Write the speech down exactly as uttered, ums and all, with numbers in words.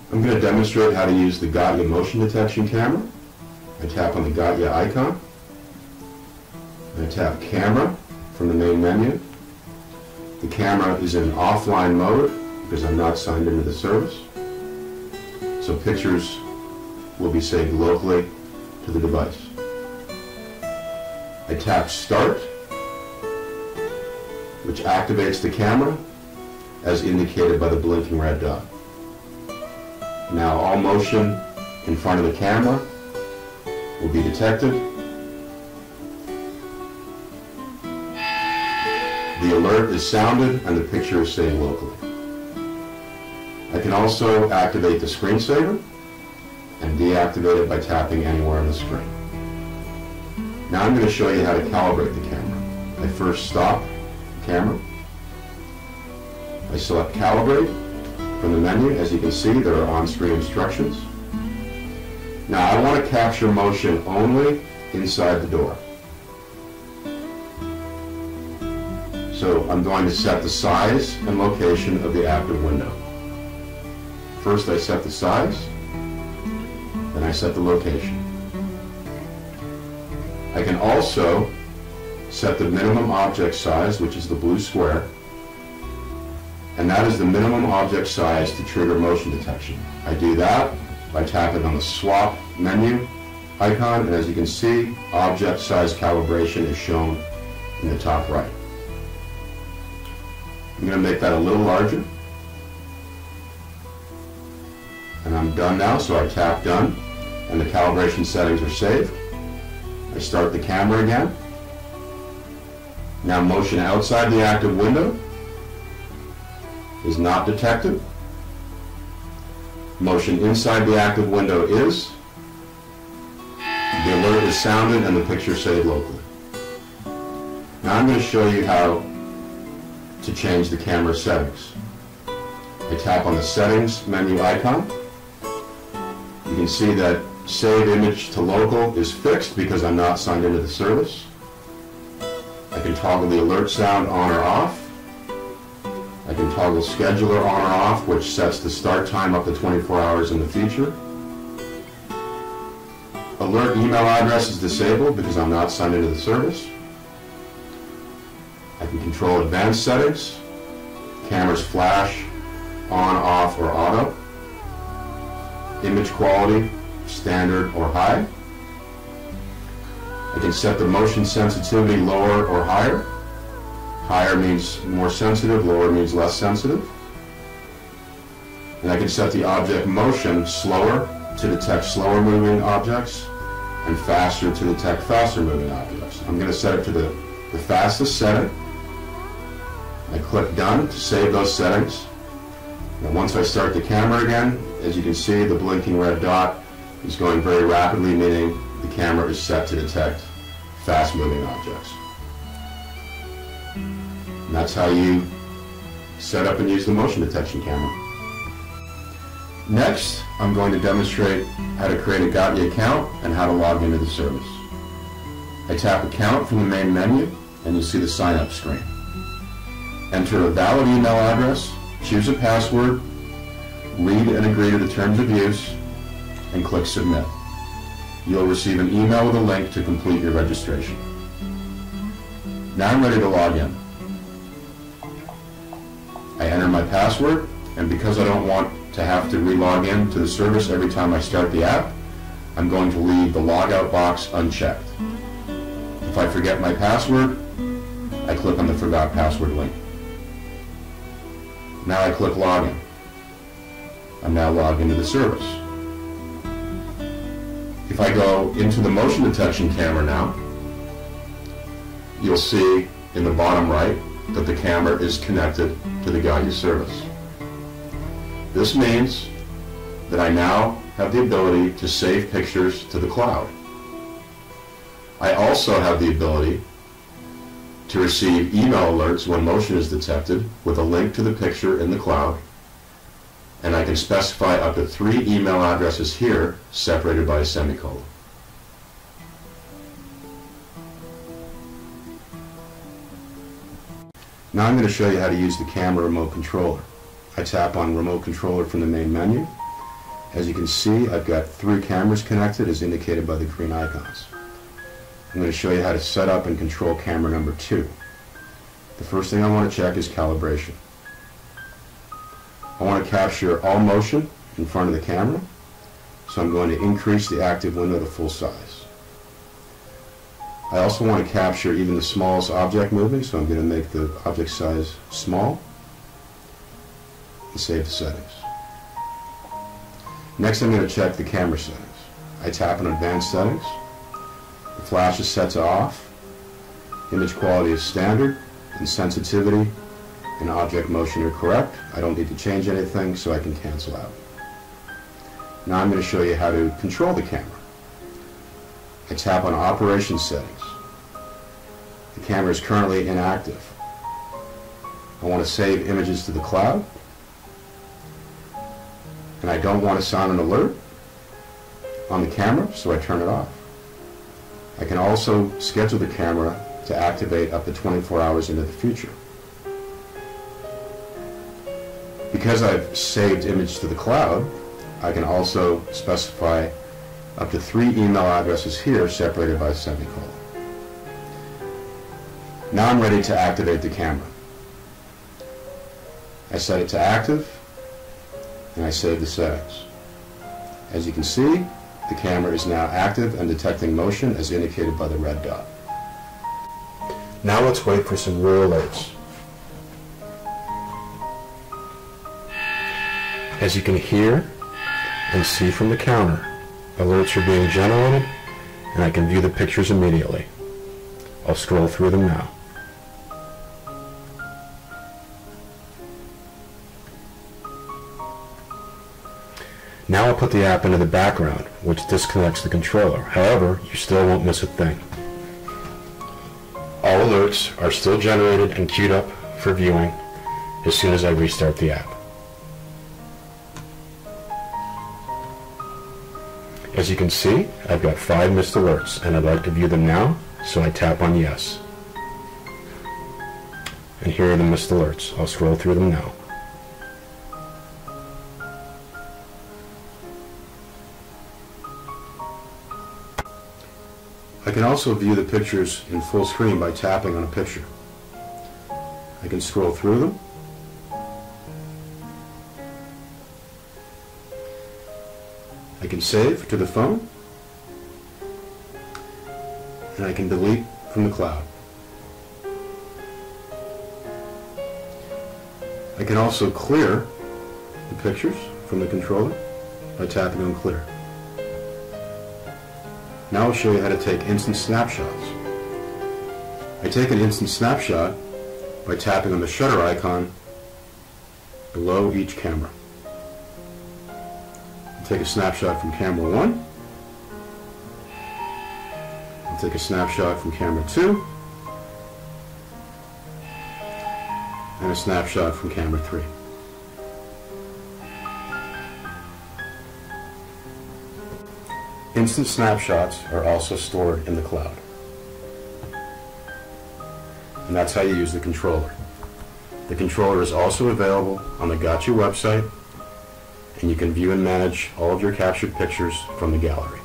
I'm going to demonstrate how to use the Gatya motion detection camera. I tap on the Gatya icon. I tap Camera from the main menu. The camera is in offline mode because I'm not signed into the service. So pictures will be saved locally to the device. I tap Start, which activates the camera as indicated by the blinking red dot. Now all motion in front of the camera will be detected. The alert is sounded and the picture is saved locally. I can also activate the screensaver and deactivate it by tapping anywhere on the screen. Now I'm going to show you how to calibrate the camera. I first stop the camera. I select Calibrate from the menu. As you can see, there are on-screen instructions. Now I want to capture motion only inside the door. So I'm going to set the size and location of the active window. First I set the size, then I set the location. I can also set the minimum object size, which is the blue square, and that is the minimum object size to trigger motion detection. I do that by tapping on the swap menu icon, and as you can see, object size calibration is shown in the top right. I'm going to make that a little larger. And I'm done now, so I tap Done, and the calibration settings are saved. I start the camera again. Now motion outside the active window is not detected. Motion inside the active window is. The alert is sounded and the picture saved locally. Now I'm going to show you how to change the camera settings. I tap on the Settings menu icon. You can see that Save Image to Local is fixed because I'm not signed into the service. I can toggle the alert sound on or off. I can toggle Scheduler on or off, which sets the start time up to twenty-four hours in the future. Alert email address is disabled because I'm not signed into the service. I can control advanced settings, camera's flash, on, off, or auto, image quality, standard or high. I can set the motion sensitivity lower or higher. Higher means more sensitive, lower means less sensitive. And I can set the object motion slower to detect slower moving objects and faster to detect faster moving objects. I'm going to set it to the, the fastest setting. I click Done to save those settings. Now once I start the camera again, as you can see, the blinking red dot is going very rapidly, meaning the camera is set to detect fast-moving objects. And that's how you set up and use the motion detection camera. Next, I'm going to demonstrate how to create a Gatya account and how to log into the service. I tap Account from the main menu, and you'll see the sign-up screen. Enter a valid email address, choose a password, read and agree to the terms of use, and click Submit. You'll receive an email with a link to complete your registration. Now I'm ready to log in. I enter my password, and because I don't want to have to re-log in to the service every time I start the app, I'm going to leave the logout box unchecked. If I forget my password, I click on the Forgot Password link. Now I click Login. I'm now logged into the service. If I go into the motion detection camera now, you'll see in the bottom right that the camera is connected to the Gatya service. This means that I now have the ability to save pictures to the cloud. I also have the ability to receive email alerts when motion is detected with a link to the picture in the cloud, and I can specify up to three email addresses here separated by a semicolon. Now I'm going to show you how to use the camera remote controller. I tap on Remote Controller from the main menu, As you can see, I've got three cameras connected as indicated by the green icons. I'm going to show you how to set up and control camera number two. The first thing I want to check is calibration. I want to capture all motion in front of the camera, so I'm going to increase the active window to full size. I also want to capture even the smallest object moving, so I'm going to make the object size small and save the settings. Next, I'm going to check the camera settings. I tap on Advanced Settings. The flash is set to off. Image quality is standard, and sensitivity and object motion are correct. I don't need to change anything, so I can cancel out. Now I'm going to show you how to control the camera. I tap on Operation Settings. The camera is currently inactive. I want to save images to the cloud, and I don't want to sound an alert on the camera, so I turn it off. I can also schedule the camera to activate up to twenty-four hours into the future. Because I've saved image to the cloud, I can also specify up to three email addresses here separated by a semicolon. Now I'm ready to activate the camera. I set it to active and I save the settings. As you can see, the camera is now active and detecting motion as indicated by the red dot. Now let's wait for some rear alerts. As you can hear and see from the counter, alerts are being generated and I can view the pictures immediately. I'll scroll through them now. Now I'll put the app into the background, which disconnects the controller. However, you still won't miss a thing. All alerts are still generated and queued up for viewing as soon as I restart the app. As you can see, I've got five missed alerts, and I'd like to view them now, so I tap on Yes. And here are the missed alerts. I'll scroll through them now. I can also view the pictures in full screen by tapping on a picture. I can scroll through them. I can save to the phone, and I can delete from the cloud. I can also clear the pictures from the controller by tapping on Clear. Now I'll show you how to take instant snapshots. I take an instant snapshot by tapping on the shutter icon below each camera. I'll take a snapshot from camera one. I'll take a snapshot from camera two. And a snapshot from camera three. Instant snapshots are also stored in the cloud. And that's how you use the controller. The controller is also available on the Gotcha website, and you can view and manage all of your captured pictures from the gallery.